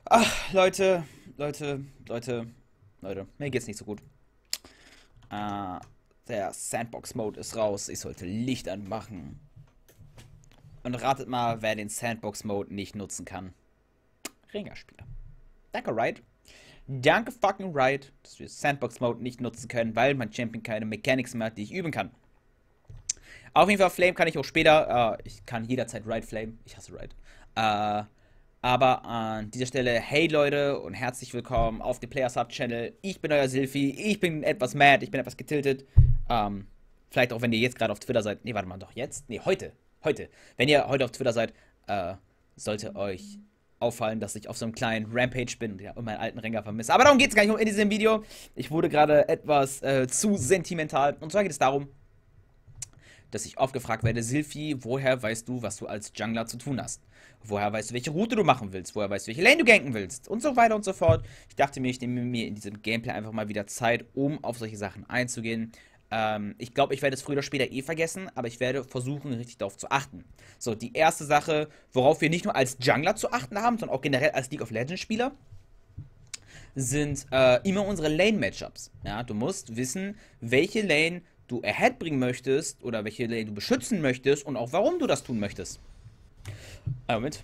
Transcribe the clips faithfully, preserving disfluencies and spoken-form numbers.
Ach, Leute, Leute, Leute, Leute, mir geht's nicht so gut. Äh, der Sandbox-Mode ist raus. Ich sollte Licht anmachen. Und ratet mal, wer den Sandbox-Mode nicht nutzen kann. Ringerspieler. Danke, Riot. Danke fucking Riot, dass wir Sandbox-Mode nicht nutzen können, weil mein Champion keine Mechanics mehr hat, die ich üben kann. Auf jeden Fall, Flame kann ich auch später. Äh, ich kann jederzeit Riot Flame. Ich hasse Riot. Äh, aber an dieser Stelle, hey Leute und herzlich willkommen auf dem Players Hub Channel. Ich bin euer Silphi. Ich bin etwas mad, ich bin etwas getiltet. Ähm, vielleicht auch, wenn ihr jetzt gerade auf Twitter seid. Nee, warte mal, doch jetzt? Nee, heute. Heute. Wenn ihr heute auf Twitter seid, äh, sollte euch auffallen, dass ich auf so einem kleinen Rampage bin und ja, meinen alten Ränger vermisse. Aber darum geht es gar nicht um in diesem Video. Ich wurde gerade etwas äh, zu sentimental. Und zwar geht es darum, dass ich oft gefragt werde, Silphi, woher weißt du, was du als Jungler zu tun hast? Woher weißt du, welche Route du machen willst? Woher weißt du, welche Lane du ganken willst? Und so weiter und so fort. Ich dachte mir, ich nehme mir in diesem Gameplay einfach mal wieder Zeit, um auf solche Sachen einzugehen. Ähm, ich glaube, ich werde es früher oder später eh vergessen, aber ich werde versuchen, richtig darauf zu achten. So, die erste Sache, worauf wir nicht nur als Jungler zu achten haben, sondern auch generell als League of Legends Spieler, sind äh, immer unsere Lane-Matchups. Ja, du musst wissen, welche Lane du ahead bringen möchtest oder welche Lane du beschützen möchtest und auch warum du das tun möchtest. Einen Moment.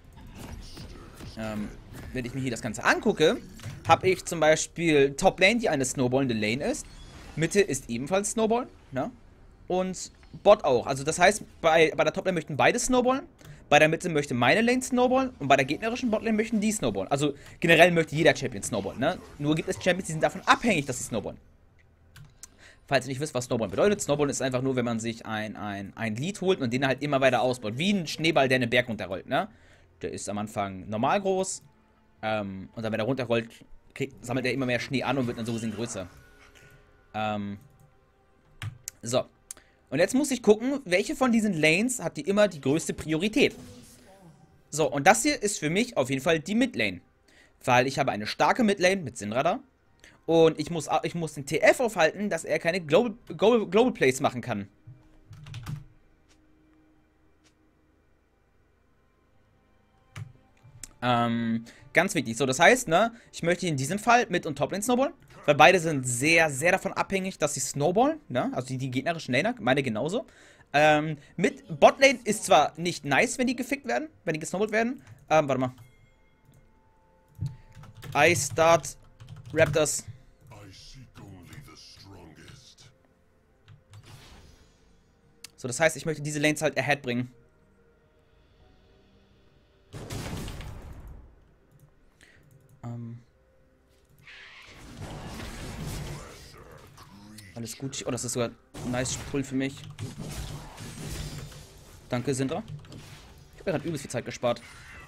Ähm, wenn ich mir hier das Ganze angucke, habe ich zum Beispiel Top Lane, die eine snowballende Lane ist. Mitte ist ebenfalls Snowball, ne? Und Bot auch. Also das heißt, bei, bei der Top Lane möchten beide snowballen. Bei der Mitte möchte meine Lane snowballen und bei der gegnerischen Botlane möchten die snowballen. Also generell möchte jeder Champion snowballen, ne? Nur gibt es Champions, die sind davon abhängig, dass sie snowballen. Falls ihr nicht wisst, was Snowballen bedeutet, Snowballen ist einfach nur, wenn man sich ein, ein, ein Lied holt und den halt immer weiter ausbaut. Wie ein Schneeball, der einen Berg runterrollt, ne? Der ist am Anfang normal groß. Ähm, und dann, wenn er runterrollt, kriegt, sammelt er immer mehr Schnee an und wird dann so gesehen größer. Ähm. So. Und jetzt muss ich gucken, welche von diesen Lanes hat die immer die größte Priorität. So, und das hier ist für mich auf jeden Fall die Midlane. Weil ich habe eine starke Midlane mit Syndra. Und ich muss, ich muss den T F aufhalten, dass er keine Global, Global, Global Plays machen kann. Ähm, ganz wichtig. So, das heißt, ne, ich möchte in diesem Fall Mid- und Toplane snowballen. Weil beide sind sehr, sehr davon abhängig, dass sie snowballen, ne? Also die, die gegnerischen Laner, meine genauso. Ähm, mit Botlane ist zwar nicht nice, wenn die gefickt werden, wenn die gesnowballt werden. Ähm, warte mal. I start Raptors. So, das heißt, ich möchte diese Lanes halt ahead bringen. Ähm. Alles gut. Oh, das ist sogar ein nice Pull für mich. Danke, Syndra. Ich habe gerade übelst viel Zeit gespart.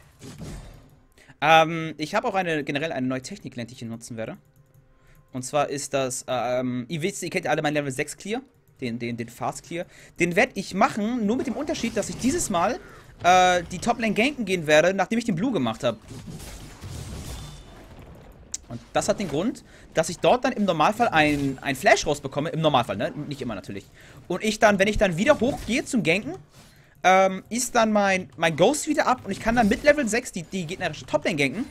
Ähm, ich habe auch eine generell eine neue Technik, die ich hier nutzen werde. Und zwar ist das, ähm, ihr wisst, ihr kennt ja alle meinen Level sechs Clear. Den, den, den Fast Clear. Den werde ich machen, nur mit dem Unterschied, dass ich dieses Mal äh, die Top-Lane ganken gehen werde, nachdem ich den Blue gemacht habe. Und das hat den Grund, dass ich dort dann im Normalfall ein, ein Flash rausbekomme. Im Normalfall, ne? Nicht immer natürlich. Und ich dann, wenn ich dann wieder hochgehe zum Ganken, ähm, ist dann mein, mein Ghost wieder ab und ich kann dann mit Level sechs die, die gegnerische Top-Lane ganken.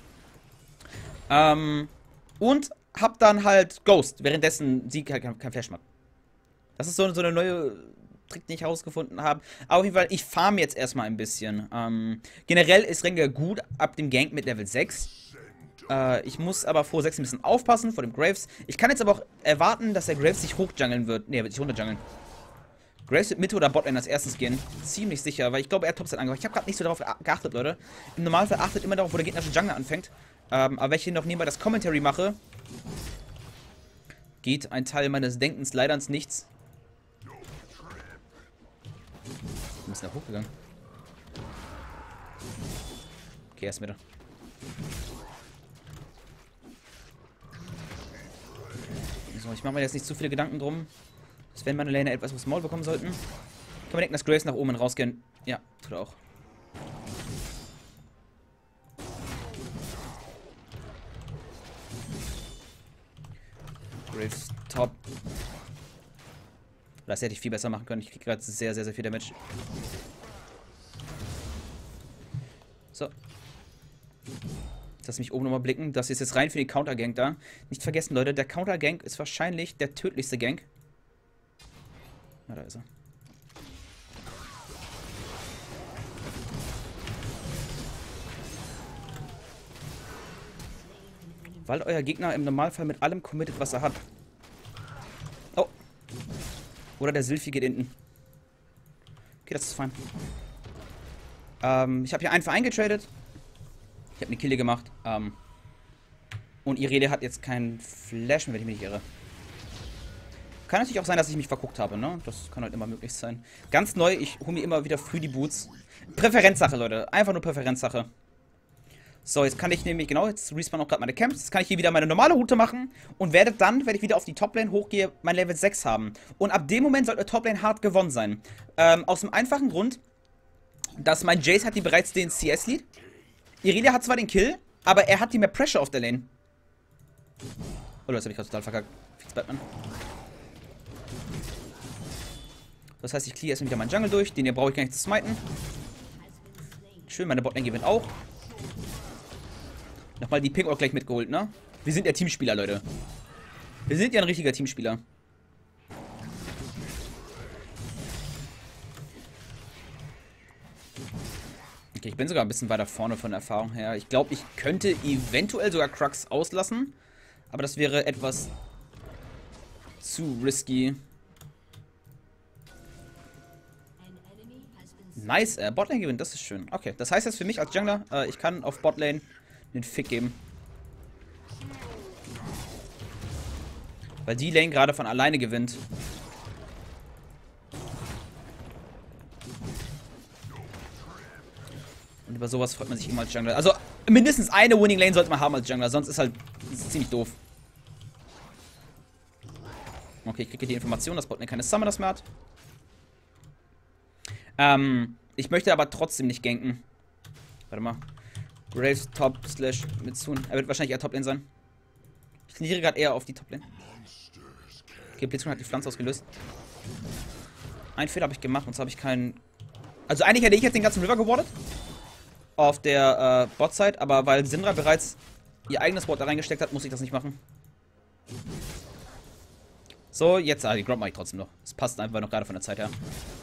Ähm, und hab dann halt Ghost, währenddessen sie kein, kein Flash macht. Das ist so, so eine neue Trick, den ich herausgefunden habe. Aber auf jeden Fall, ich farm jetzt erstmal ein bisschen. Ähm, generell ist Rengar gut ab dem Gank mit Level sechs. Äh, ich muss aber vor sechs ein bisschen aufpassen, vor dem Graves. Ich kann jetzt aber auch erwarten, dass der Graves sich hochjungeln wird. Ne, er wird sich runterjungeln. Graves wird Mitte oder Botlane als erstes gehen. Ziemlich sicher, weil ich glaube, er hat Topside angehört. Ich habe gerade nicht so darauf geachtet, Leute. Im Normalfall achtet immer darauf, wo der gegnerische Jungler anfängt. Ähm, aber wenn ich hier noch nebenbei das Commentary mache, geht ein Teil meines Denkens leider ins Nichts. Wir sind da hochgegangen. Okay, erst wieder. So, ich mache mir jetzt nicht zu viele Gedanken drum. Dass wenn meine Lane etwas aufs Maul bekommen sollten. Kann man denken, dass Graves nach oben und rausgehen. Ja, tut er auch. Graves top. Das hätte ich viel besser machen können. Ich kriege gerade sehr, sehr, sehr viel Damage. So. Lass mich oben nochmal blicken. Das ist jetzt rein für den Counter-Gank da. Nicht vergessen, Leute, der Counter-Gank ist wahrscheinlich der tödlichste Gank. Na, da ist er. Weil euer Gegner im Normalfall mit allem committet, was er hat. Oh. Oder der Sylphie geht hinten. Okay, das ist fein. Ähm, ich habe hier einen Verein getradet. Ich habe eine Kille gemacht. Ähm, und Irelia hat jetzt keinen Flash mehr, wenn ich mich nicht irre. Kann natürlich auch sein, dass ich mich verguckt habe, ne? Das kann halt immer möglich sein. Ganz neu, ich hole mir immer wieder früh die Boots. Präferenzsache, Leute. Einfach nur Präferenzsache. So, jetzt kann ich nämlich, genau, jetzt respawn auch gerade meine Camps. Jetzt kann ich hier wieder meine normale Route machen. Und werde dann, wenn ich wieder auf die Toplane hochgehe, mein Level sechs haben. Und ab dem Moment sollte Toplane hart gewonnen sein. Ähm, aus dem einfachen Grund, dass mein Jace hat die bereits den C S-Lead. Irelia hat zwar den Kill, aber er hat die mehr Pressure auf der Lane. Oh, das habe ich gerade total verkackt. Fix Batman. Das heißt, ich clear erstmal wieder meinen Jungle durch. Den hier brauche ich gar nicht zu smiten. Schön, meine Botlane gewinnt auch. Nochmal die Ping auch gleich mitgeholt, ne? Wir sind ja Teamspieler, Leute. Wir sind ja ein richtiger Teamspieler. Okay, ich bin sogar ein bisschen weiter vorne von der Erfahrung her. Ich glaube, ich könnte eventuell sogar Crux auslassen. Aber das wäre etwas zu risky. Nice, äh, Botlane gewinnt, das ist schön. Okay, das heißt jetzt für mich als Jungler, äh, ich kann auf Botlane den Fick geben. Weil die Lane gerade von alleine gewinnt. Und über sowas freut man sich immer als Jungler. Also mindestens eine Winning Lane sollte man haben als Jungler, sonst ist halt das ist ziemlich doof. Okay, ich kriege die Information, dass Botlane keine Summoners mehr hat. Ähm, ich möchte aber trotzdem nicht ganken. Warte mal. Graves Top slash Mitsune. Er wird wahrscheinlich eher Toplane sein. Ich trainiere gerade eher auf die Toplane. Okay, Blitzcrank hat die Pflanze ausgelöst. Ein Fehler habe ich gemacht, und zwar habe ich keinen... Also eigentlich hätte ich jetzt den ganzen River gewardet. Auf der äh, Bot-Side, aber weil Syndra bereits ihr eigenes Wort da reingesteckt hat, muss ich das nicht machen. So, jetzt, ah, die Grab mache ich trotzdem noch. Es passt einfach noch gerade von der Zeit her.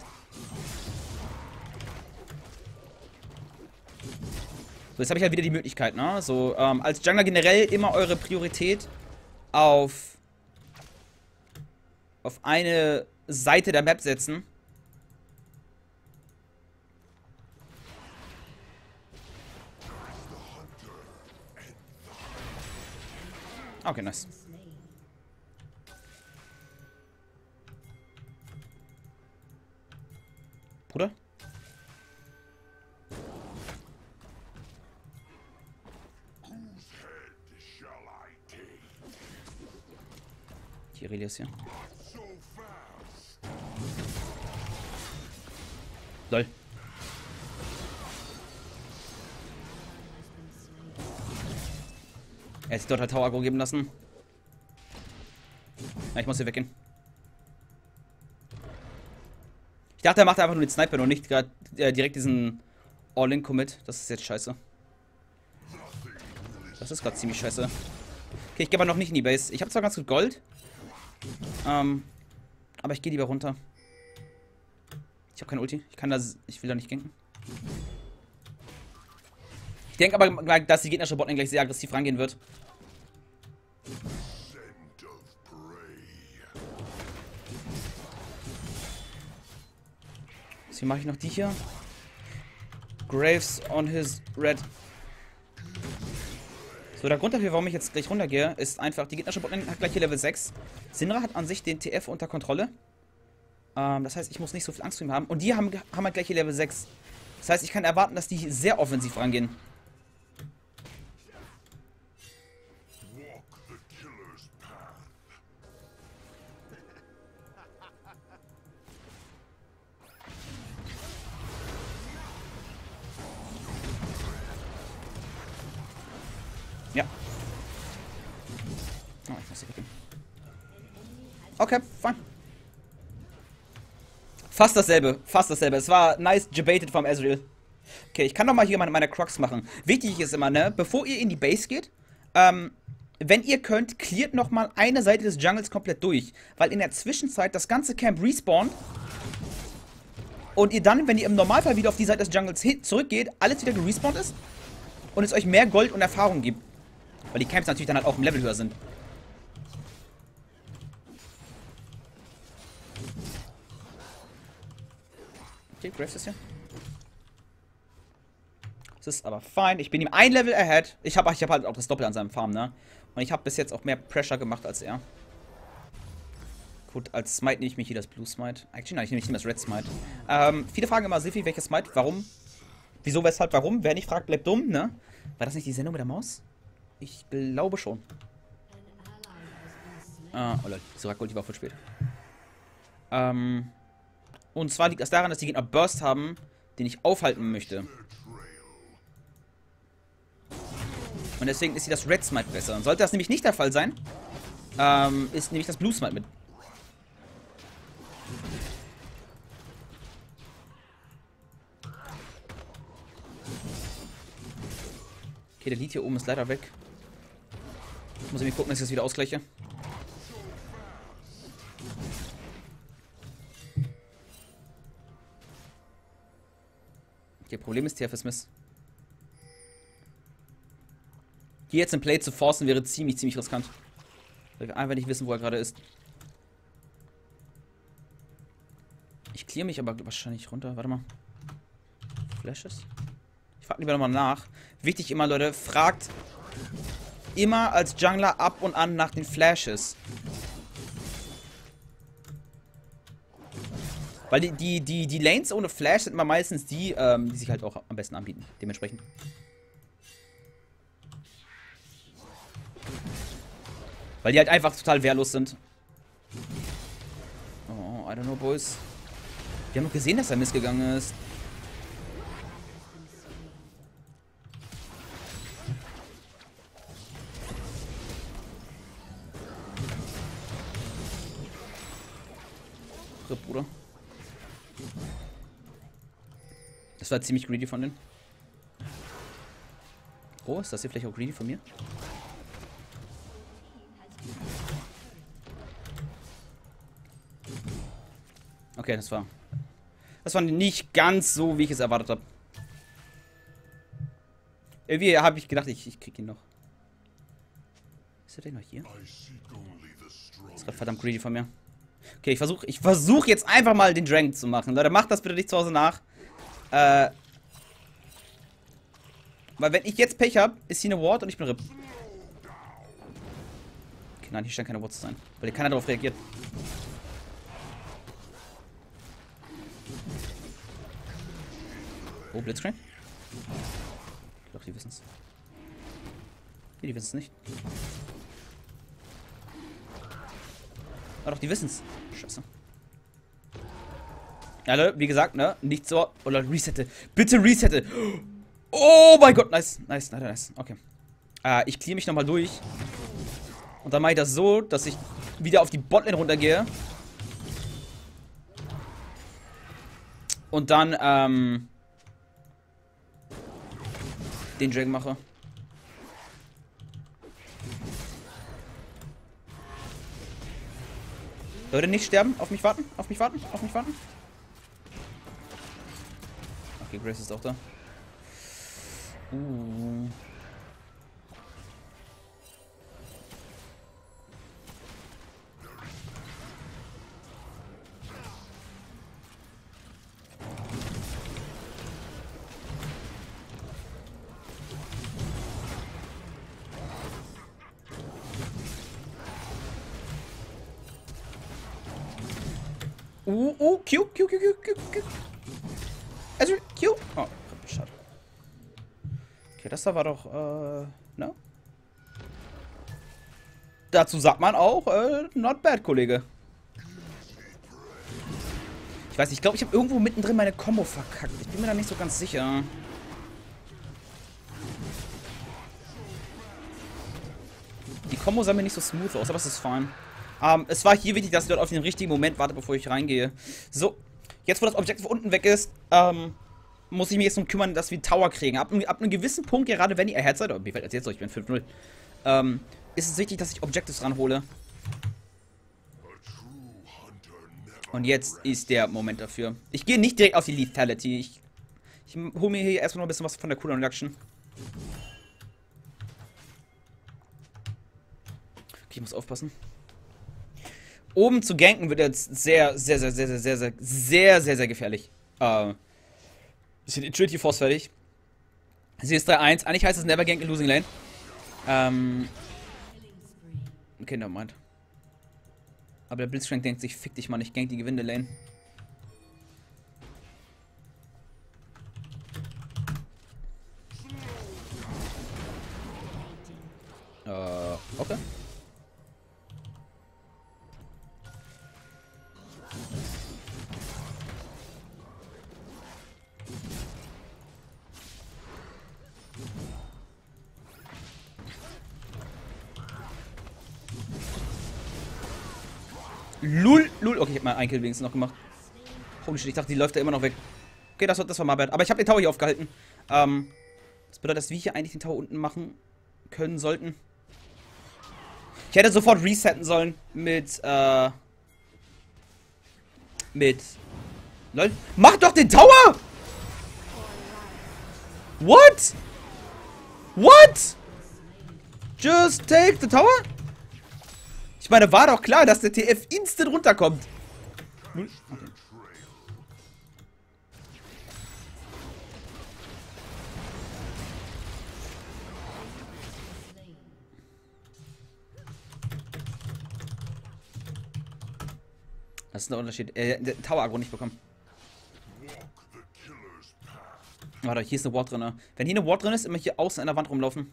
So, jetzt habe ich halt wieder die Möglichkeit, ne? So, ähm, als Jungler generell immer eure Priorität auf auf eine Seite der Map setzen. Okay, nice. Bruder? Die Irelia ist hier. Lol. Er hat sich dort halt Tower Aggro geben lassen. Ja, ich muss hier weggehen. Ich dachte, er macht einfach nur den Sniper und nicht grad, äh, direkt diesen All-In-Commit. Das ist jetzt scheiße. Das ist gerade ziemlich scheiße. Okay, ich gehe aber noch nicht in die Base. Ich habe zwar ganz gut Gold. Ähm, aber ich gehe lieber runter. Ich habe keine Ulti. Ich kann das. Ich will da nicht ganken. Ich denke aber, dass die gegnerische Botlane gleich sehr aggressiv rangehen wird. Deswegen mache ich noch die hier. Graves on his red. So, der Grund dafür, warum ich jetzt gleich runtergehe, ist einfach, die gegnerische Botlane hat gleich hier Level sechs. Syndra hat an sich den T F unter Kontrolle. Ähm, das heißt, ich muss nicht so viel Angst vor ihm haben. Und die haben, haben halt gleich hier Level sechs. Das heißt, ich kann erwarten, dass die sehr offensiv rangehen. Ja. Oh, ich muss hier weggehen. Okay, fine. Fast dasselbe, fast dasselbe. Es war nice debated vom Ezreal. Okay, ich kann doch mal hier meine, meine Crocs machen. Wichtig ist immer, ne, bevor ihr in die Base geht, ähm, wenn ihr könnt, cleart nochmal eine Seite des Jungles komplett durch. Weil in der Zwischenzeit das ganze Camp respawnt. Und ihr dann, wenn ihr im Normalfall wieder auf die Seite des Jungles zurückgeht, alles wieder gerespawnt ist. Und es euch mehr Gold und Erfahrung gibt. Weil die Camps natürlich dann halt auch im Level höher sind. Okay, Graves ist hier. Das ist aber fein. Ich bin ihm ein Level ahead. Ich habe ich hab halt auch das Doppel an seinem Farm, ne? Und ich habe bis jetzt auch mehr Pressure gemacht als er. Gut, als Smite nehme ich mich hier das Blue Smite. Actually, nein, ich nehme nicht das Red Smite. Ähm, viele fragen immer, Siffi, welches Smite? Warum? Wieso, weshalb, warum? Wer nicht fragt, bleibt dumm, ne? War das nicht die Sendung mit der Maus? Ich glaube schon. Ah, oh Leute, Sorak die war voll spät. Ähm, und zwar liegt das daran, dass die Gegner Burst haben, den ich aufhalten möchte. Und deswegen ist hier das Red Smite besser. Und sollte das nämlich nicht der Fall sein, ähm, ist nämlich das Blue Smite mit. Okay, der Lied hier oben ist leider weg. Ich muss irgendwie gucken, dass ich das wieder ausgleiche. Okay, Problem ist, T F ist Miss. Hier jetzt in Play zu forcen wäre ziemlich, ziemlich riskant. Weil wir einfach nicht wissen, wo er gerade ist. Ich clear mich aber wahrscheinlich runter. Warte mal. Flashes? Ich frage lieber nochmal nach. Wichtig immer, Leute, fragt immer als Jungler ab und an nach den Flashes. Weil die, die, die, die Lanes ohne Flash sind immer meistens die, ähm, die sich halt auch am besten anbieten. Dementsprechend. Weil die halt einfach total wehrlos sind. Oh, I don't know, boys. Wir haben doch gesehen, dass er missgegangen ist. So, Bruder. Das war ziemlich greedy von denen. Oh, ist das hier vielleicht auch greedy von mir? Okay, das war... Das war nicht ganz so, wie ich es erwartet habe. Irgendwie habe ich gedacht, ich, ich krieg ihn noch. Ist er denn noch hier? Das ist gerade verdammt greedy von mir. Okay, ich versuche ich versuch jetzt einfach mal den Dragon zu machen. Leute, macht das bitte nicht zu Hause nach. Äh... Weil wenn ich jetzt Pech habe, ist hier eine Ward und ich bin R I P. Okay, nein, hier scheint keine Ward zu sein. Weil hier keiner darauf reagiert. Oh, Blitzcrank? Doch, die wissen es. Nee, die wissen es nicht. Ah, doch, die wissen es. Scheiße. Ja, Leute, wie gesagt, ne? Nicht so. Oder resette. Bitte resette. Oh mein Gott, nice. Nice, nice, nice. Okay. Äh, ich clear mich nochmal durch. Und dann mache ich das so, dass ich wieder auf die Botlane runtergehe. Und dann, ähm... den Dragon mache. Leute, nicht sterben. Auf mich warten. Auf mich warten. Auf mich warten. Okay, Grace ist auch da. Uh. Uh, uh, Q, Q, Q, Q, Q, Q. Also, Q. Oh, schade. Okay, das da war doch, äh, ne? Dazu sagt man auch, äh, not bad, Kollege. Ich weiß nicht, ich glaube, ich habe irgendwo mittendrin meine Combo verkackt. Ich bin mir da nicht so ganz sicher. Die Combo sah mir nicht so smooth aus, aber es ist fein. Ähm, es war hier wichtig, dass ich dort auf den richtigen Moment warte, bevor ich reingehe. So, jetzt wo das Objektiv unten weg ist, ähm, muss ich mich jetzt darum kümmern, dass wir Tower kriegen. Ab, ab einem gewissen Punkt, gerade wenn ihr ahead seid, oder mir fällt das jetzt so, ich bin fünf null, ähm, ist es wichtig, dass ich Objectives ranhole. Und jetzt ist der Moment dafür. Ich gehe nicht direkt auf die Lethality. Ich, ich hole mir hier erstmal noch ein bisschen was von der Cooldown Reduction. Okay, ich muss aufpassen. Oben zu ganken wird jetzt sehr, sehr, sehr, sehr, sehr, sehr, sehr, sehr, sehr, sehr gefährlich. Äh, ist die Trinity Force fertig. Sie ist drei eins. Eigentlich heißt es Never Gank in Losing Lane. Ähm. Okay, nevermind. Aber der Blitzcrank denkt sich, fick dich mal, ich gank die Gewinde Lane. Äh, okay. Lul, lul. Okay, ich hab mal einen Kill wenigstens noch gemacht. Holy shit, ich dachte, die läuft da immer noch weg. Okay, das, das war mal bad. Aber ich habe den Tower hier aufgehalten. Ähm, das bedeutet, dass wir hier eigentlich den Tower unten machen können sollten. Ich hätte sofort resetten sollen mit, äh... Mit... Lol. Mach doch den Tower! What? What? Just take the tower? Ich meine, war doch klar, dass der T F instant runterkommt. Okay. Das ist der Unterschied. Äh, der Tower-Aggro nicht bekommen. Warte, hier ist eine Ward drin. Ne? Wenn hier eine Ward drin ist, immer hier außen an der Wand rumlaufen.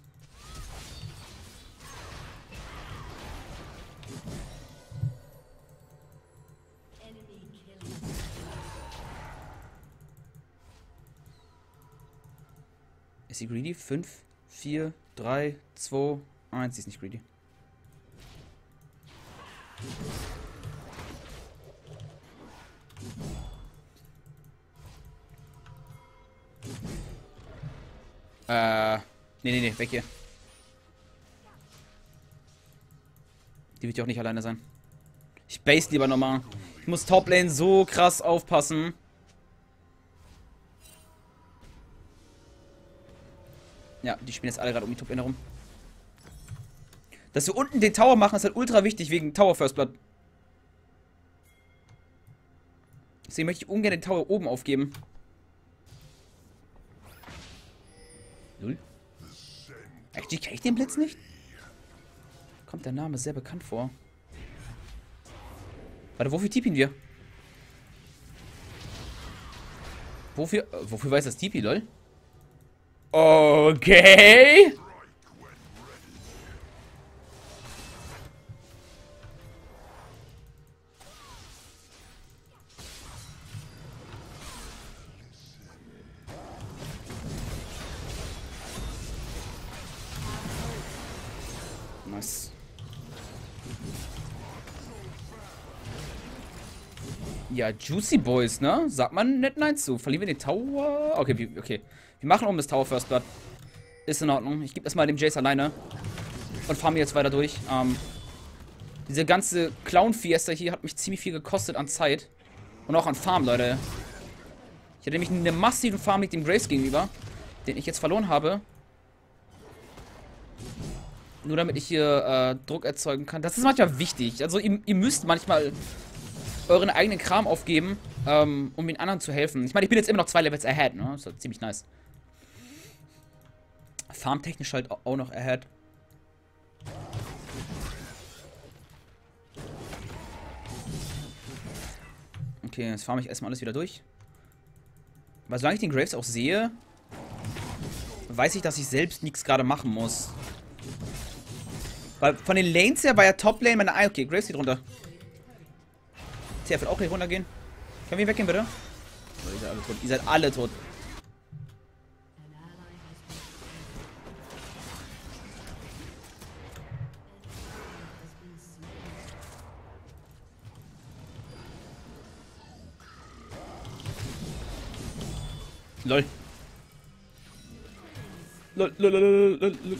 Ist sie greedy? fünf, vier, drei, zwei, eins. Sie ist nicht greedy. Äh, nee, nee, nee, weg hier. Die wird ja auch nicht alleine sein. Ich base lieber nochmal. Ich muss Toplane so krass aufpassen. Ja, die spielen jetzt alle gerade um die Top-Lane herum. Dass wir unten den Tower machen, ist halt ultra wichtig wegen Tower First Blood. Deswegen möchte ich ungern den Tower oben aufgeben. Null. Actually, kenne ich den Blitz nicht? Kommt der Name sehr bekannt vor. Warte, wofür tippen wir? Wofür, äh, wofür weiß das Tipi, lol? Okay. Nice. Ja, Juicy Boys, ne? Sagt man nicht nein zu. Verlieren wir den Tower? Okay, wir, okay. Wir machen um das Tower First Blood. Ist in Ordnung. Ich gebe das mal dem Jace alleine. Und farm jetzt weiter durch. Ähm, diese ganze Clown-Fiesta hier hat mich ziemlich viel gekostet an Zeit. Und auch an Farm, Leute. Ich hatte nämlich einen massiven Farm mit dem Grace gegenüber. Den ich jetzt verloren habe. Nur damit ich hier äh, Druck erzeugen kann. Das ist manchmal wichtig. Also ihr, ihr müsst manchmal euren eigenen Kram aufgeben, ähm, um den anderen zu helfen. Ich meine, ich bin jetzt immer noch zwei Levels ahead, ne? Das ist halt ziemlich nice. Farmtechnisch halt auch noch ahead. Okay, jetzt farme ich erstmal alles wieder durch. Weil solange ich den Graves auch sehe, weiß ich, dass ich selbst nichts gerade machen muss. Weil von den Lanes her war ja Top-Lane meine... Ah, okay, Graves geht runter. T F wird auch hier runtergehen. Können wir weggehen, bitte? Oh, ihr seid alle tot. Ihr seid alle tot. Lol. Lol, lol, lol, lol, lol, lol.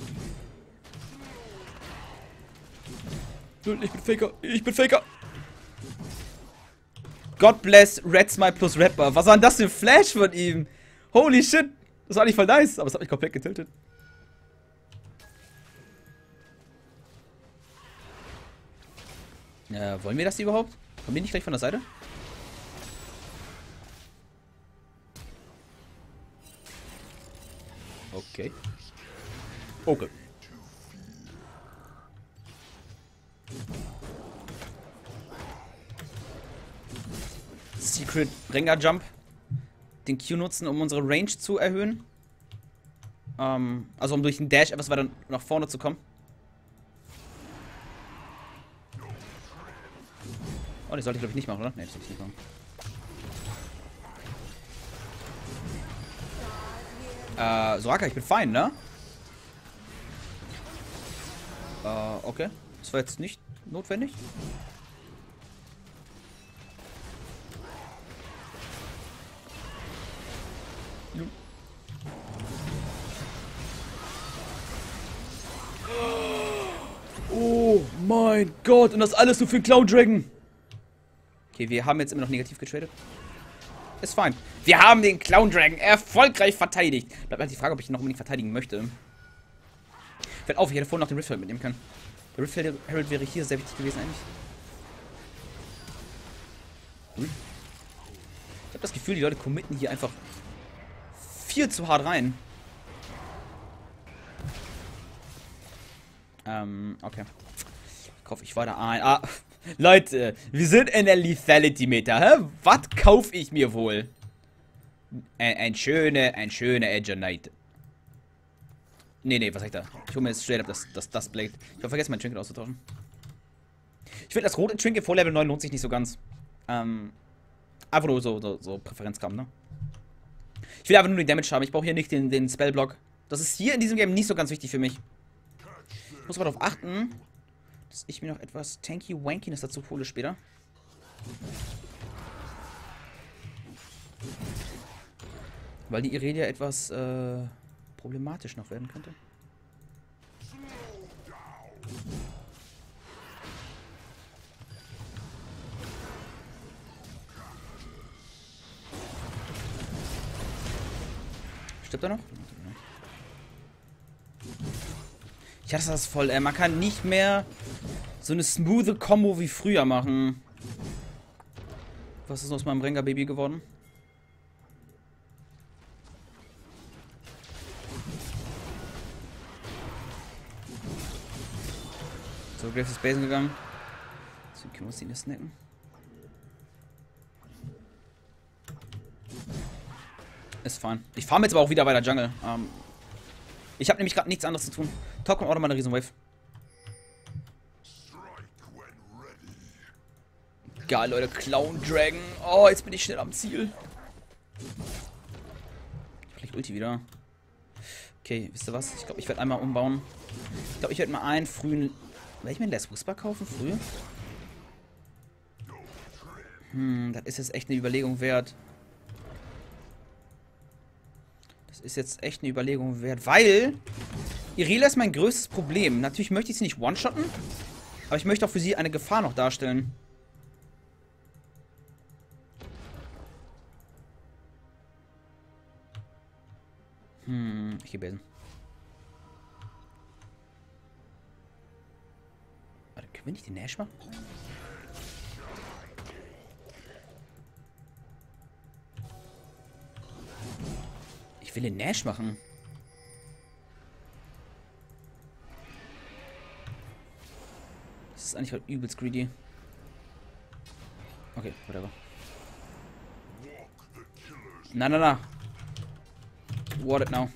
Lol, ich bin Faker. Ich bin Faker. God bless Red Smile plus Rapper. Was war denn das für ein Flash von ihm? Holy shit. Das war nicht voll nice, aber es hat mich komplett getiltet. Äh, wollen wir das überhaupt? Kommen die nicht gleich von der Seite? Okay. Okay. Secret Rengar Jump. Den Q nutzen, um unsere Range zu erhöhen. Ähm, also um durch den Dash etwas weiter nach vorne zu kommen. Oh, die sollte ich glaube ich nicht machen, oder? Ne, das sollte ich nicht machen. Äh, Soraka, ich bin fein, ne? Äh, okay. Das war jetzt nicht notwendig. Oh mein Gott, und das alles nur für den Clown Dragon. Okay, wir haben jetzt immer noch negativ getradet. Ist fein. Wir haben den Clown Dragon erfolgreich verteidigt. Bleibt halt die Frage, ob ich ihn noch unbedingt verteidigen möchte. Fällt auf, ich hätte vorhin noch den Rift Herald mitnehmen können. Der Rift Herald wäre hier sehr wichtig gewesen eigentlich. Hm. Ich habe das Gefühl, die Leute committen hier einfach viel zu hart rein. Ähm, okay. Ich kaufe ich weiter ein. Ah, Leute, wir sind in der Lethality-Meter, hä? Was kaufe ich mir wohl? Ein, ein schöner, ein schöner Edge Knight. Nee, nee, was sag ich da? Ich hole mir jetzt straight up das, das, das Blade. Ich habe vergessen, mein Trinket auszutauschen. Ich finde, das rote Trinket vor Level neun lohnt sich nicht so ganz. Ähm, einfach nur so, so, so Präferenzkampf, ne? Ich will einfach nur den Damage haben. Ich brauche hier nicht den, den Spellblock. Das ist hier in diesem Game nicht so ganz wichtig für mich. Ich muss aber darauf achten, dass ich mir noch etwas Tanky Wankiness dazu hole später. Weil die Irelia etwas äh, problematisch noch werden könnte. Stirbt er noch? Ich hasse das voll, ey. Man kann nicht mehr so eine smooth Combo wie früher machen. Was ist aus meinem Rengar-Baby geworden? So, Graves ist Basen gegangen. So, können wir uns ihn snacken. Ist fein. Ich fahre jetzt aber auch wieder weiter Jungle. Ähm, ich habe nämlich gerade nichts anderes zu tun. Top kommt auch nochmal eine Riesenwave. Geil, Leute. Clown Dragon. Oh, jetzt bin ich schnell am Ziel. Vielleicht Ulti wieder. Okay, wisst ihr was? Ich glaube, ich werde einmal umbauen. Ich glaube, ich werde mal einen frühen... Werde ich mir einen Last Whisper kaufen? Früh? Hm, das ist jetzt echt eine Überlegung wert. Das ist jetzt echt eine Überlegung wert, weil... Irelia ist mein größtes Problem. Natürlich möchte ich sie nicht one-shotten, aber ich möchte auch für sie eine Gefahr noch darstellen. Hm, ich gehe Basen. Warte, können wir nicht den Nash machen? Ich will den Nash machen. Das ist eigentlich halt übelst greedy. Okay, whatever. Na, na, na. What it now?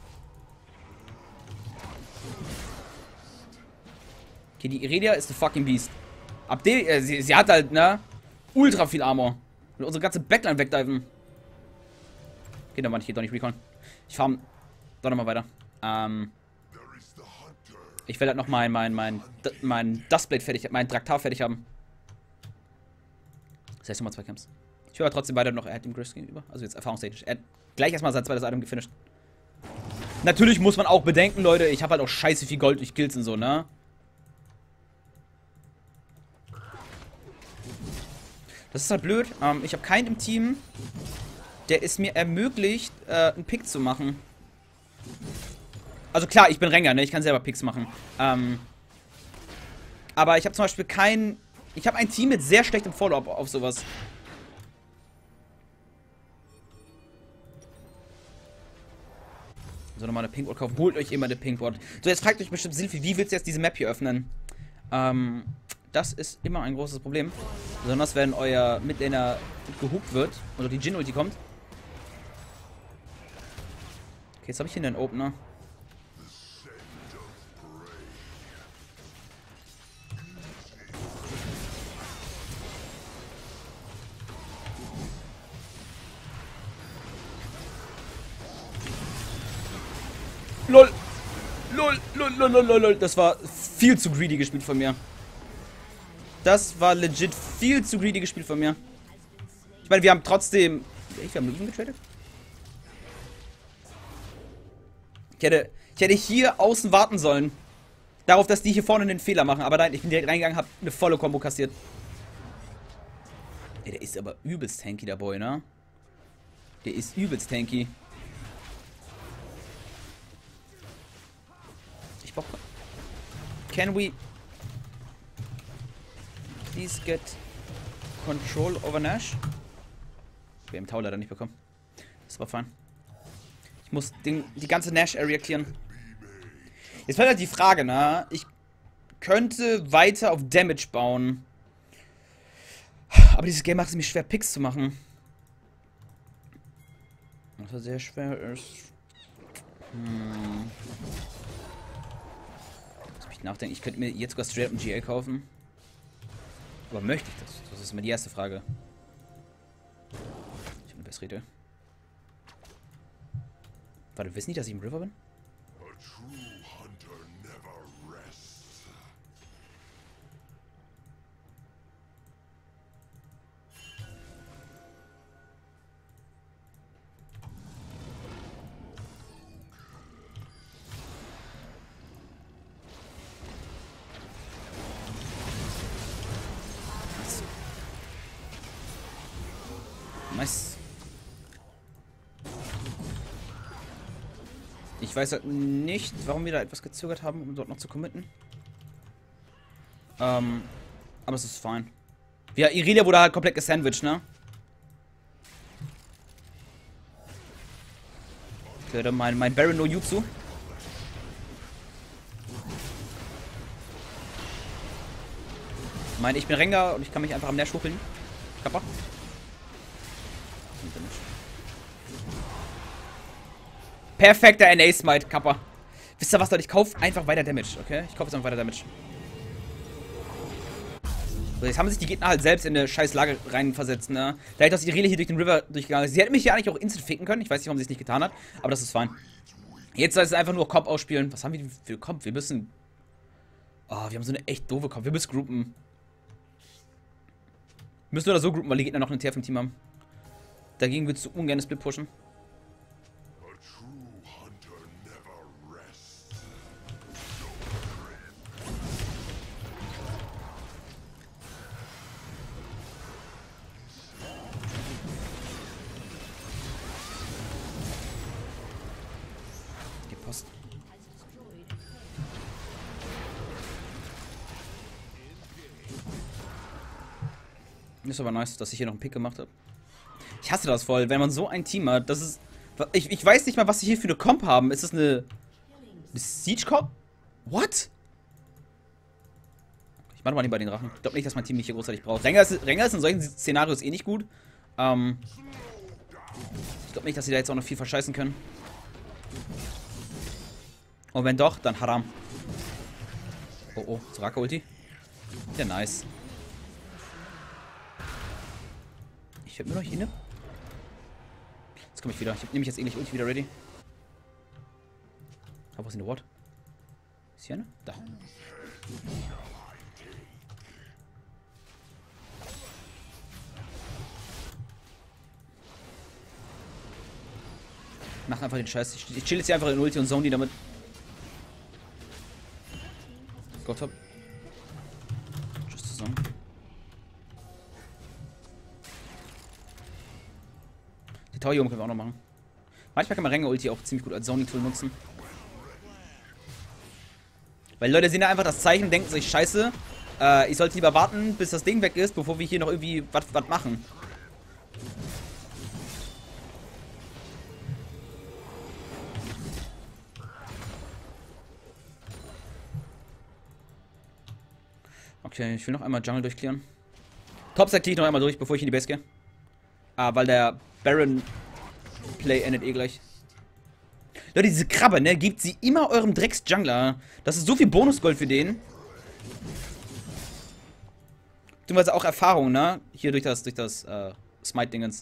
Okay, die Irelia ist ein fucking Beast. Ab dem, äh, sie, sie hat halt, ne? Ultra viel Armor. Und unsere ganze Backline wegdiven. Okay, dann war ich hier doch nicht recon. Ich farm doch nochmal weiter. Ähm. Ich will halt noch mein, mein, mein, mein Dustblade fertig, mein Traktar fertig haben. Das heißt nochmal zwei Camps. Ich höre trotzdem weiter noch, er hat dem Griff gegenüber. Also jetzt erfahrungstechnisch. Er hat gleich erstmal sein zweites Item gefinisht. Natürlich muss man auch bedenken, Leute, ich habe halt auch scheiße viel Gold durch Kills und so, ne? Das ist halt blöd. Ähm, ich habe keinen im Team, der es mir ermöglicht, äh, einen Pick zu machen. Also klar, ich bin Rengar, ne? Ich kann selber Picks machen. Ähm, aber ich habe zum Beispiel kein... Ich habe ein Team mit sehr schlechtem Follow-up auf sowas. So, nochmal eine Pinkboard kaufen. Holt euch immer eine Pinkboard. So, jetzt fragt euch bestimmt, Silphi, wie willst du jetzt diese Map hier öffnen? Ähm, das ist immer ein großes Problem. Besonders wenn euer Midlaner gehuckt wird oder die Jhin-Ulti kommt. Okay, jetzt habe ich hier einen Opener. LOL! LOL, lol, lol, lol, lol. Das war viel zu greedy gespielt von mir. Das war legit viel zu greedy gespielt von mir. Ich meine, wir haben trotzdem... Ich, wir haben Lugen getradet? Ich hätte, ich hätte hier außen warten sollen. Darauf, dass die hier vorne einen Fehler machen. Aber nein, ich bin direkt reingegangen, habe eine volle Combo kassiert. Ey, der ist aber übelst tanky, der Boy, ne? Der ist übelst tanky. Ich brauch... Can we... Please get control over Nash? Wir haben Tower leider nicht bekommen. Das war fein. Ich muss den, die ganze Nash-Area clearen. Jetzt fällt halt die Frage, ne? Ich könnte weiter auf Damage bauen. Aber dieses Game macht es mir schwer, Picks zu machen. Was sehr schwer ist. Hm. Lass mich nachdenken. Ich könnte mir jetzt sogar straight up ein G L kaufen. Aber möchte ich das? Das ist immer die erste Frage. Ich habe eine bessere Idee. Warte, wissen die, dass ich im River bin? Nice. Ich weiß halt nicht, warum wir da etwas gezögert haben, um dort noch zu committen. Ähm, aber es ist fein. Ja, Irelia wurde halt komplett gesandwiched, ne? Okay, dann mein, mein Baron no Jutsu. Ich meine, ich bin Rengar und ich kann mich einfach am Nash huckeln. Kappa. Perfekter N A-Smite, Kappa. Wisst ihr was, Leute? Ich kaufe einfach weiter Damage, okay? Ich kaufe jetzt einfach weiter Damage. So, jetzt haben sich die Gegner halt selbst in eine scheiß Lage reinversetzt, ne? Dadurch, dass Irelia hier durch den River durchgegangen ist. Sie hätte mich ja eigentlich auch instant ficken können. Ich weiß nicht, warum sie es nicht getan hat. Aber das ist fein. Jetzt soll es einfach nur Comp ausspielen. Was haben wir für Comp? Wir müssen... Oh, wir haben so eine echt doofe Comp. Wir müssen groupen. Wir müssen oder so groupen, weil die Gegner noch einen T F im Team haben. Dagegen würdest du ungern Split pushen. Gepasst. Ist aber nice, dass ich hier noch einen Pick gemacht habe. Ich hasse das voll, wenn man so ein Team hat. Das ist. Ich, ich weiß nicht mal, was sie hier für eine Comp haben. Ist das eine. Eine Siege-Comp? What? Ich mach mal nicht bei den Drachen. Ich glaube nicht, dass mein Team mich hier großartig braucht. Rengar ist, Rengar ist in solchen Szenarios eh nicht gut. Ähm. Ich glaube nicht, dass sie da jetzt auch noch viel verscheißen können. Und wenn doch, dann Haram. Oh oh, Soraka-Ulti. Ja, nice. Ich hab mir noch hier ne? Jetzt komme ich wieder. Ich habe nämlich jetzt ähnlich Ulti wieder ready. Aber wo ist denn der Ward? Ist hier eine? Da. mach einfach den Scheiß. Ich, ich chill jetzt hier einfach in Ulti und zone die damit. Go top. Tschüss zusammen. Die Tower hier oben können wir auch noch machen. Manchmal kann man Ränge-Ulti auch ziemlich gut als Zoning-Tool nutzen. Weil Leute sehen da einfach das Zeichen und denken sich, scheiße, äh, ich sollte lieber warten, bis das Ding weg ist, bevor wir hier noch irgendwie was machen. Okay, ich will noch einmal Jungle durchklären. Topside kriege ich noch einmal durch, bevor ich in die Base gehe. Ah, weil der Baron Play endet eh gleich. Leute, diese Krabbe, ne, gebt sie immer eurem Drecks-Jungler. Das ist so viel Bonusgold für den. Beziehungsweise auch Erfahrung, ne? Hier durch das, durch das, äh, Smite-Dingens.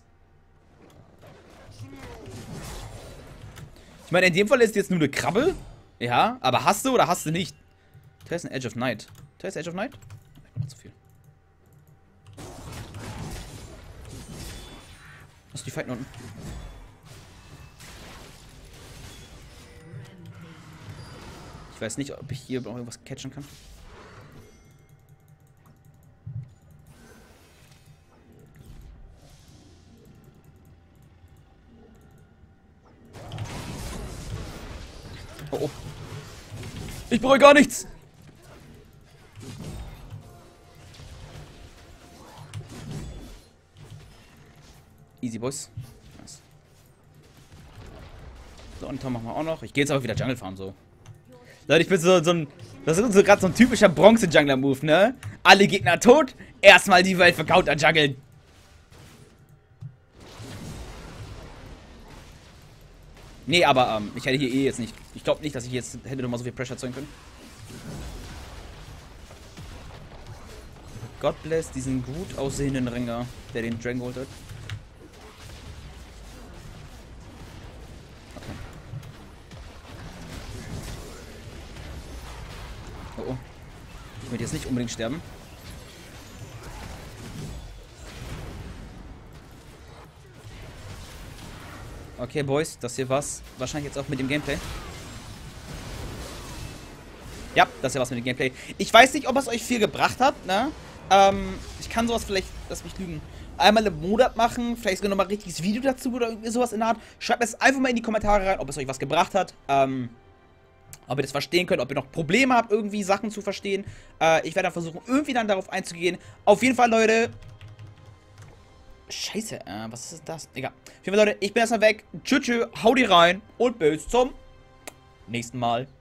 Ich meine, in dem Fall ist jetzt nur eine Krabbe. Ja, aber hast du oder hast du nicht? Da ist ein Edge of Night. Da ist Edge of Night? Ich mach noch zu viel. Was ist die Fight unten? Ich weiß nicht, ob ich hier noch irgendwas catchen kann. Oh, oh. Ich bereue gar nichts. Easy, Boys. Nice. So, und Tom machen wir auch noch. Ich gehe jetzt aber wieder Jungle farmen, so. Leute, ich bin so, so ein... Das ist so gerade so ein typischer Bronze-Jungler-Move, ne? Alle Gegner tot, erstmal die Welt für Counter-Jungeln. Nee, aber ähm, ich hätte hier eh jetzt nicht... Ich glaube nicht, dass ich jetzt hätte nochmal so viel Pressure erzeugen können. God bless diesen gut aussehenden Ringer, der den Dragon geholt hat. Okay. Oh oh. Ich möchte jetzt nicht unbedingt sterben. Okay, Boys, das hier war's. Wahrscheinlich jetzt auch mit dem Gameplay. Ja, das hier war's mit dem Gameplay. Ich weiß nicht, ob es euch viel gebracht hat, ne? Ähm, ich kann sowas vielleicht, lass mich lügen, einmal im Monat machen, vielleicht sogar nochmal ein richtiges Video dazu oder irgendwie sowas in der Art. Schreibt es einfach mal in die Kommentare rein, ob es euch was gebracht hat. Ähm, ob ihr das verstehen könnt, ob ihr noch Probleme habt, irgendwie Sachen zu verstehen. Äh, ich werde dann versuchen, irgendwie dann darauf einzugehen. Auf jeden Fall, Leute. Scheiße, äh, was ist das? Egal. Auf jeden Fall, Leute, ich bin erstmal weg. Tschüss, tschüss, hau die rein und bis zum nächsten Mal.